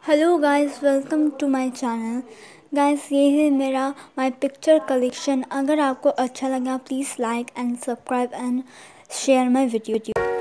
Hello guys, welcome to my channel. Guys, ये है मेरा माय पिक्चर कलेक्शन। अगर आपको अच्छा लगा please like and subscribe and share my video.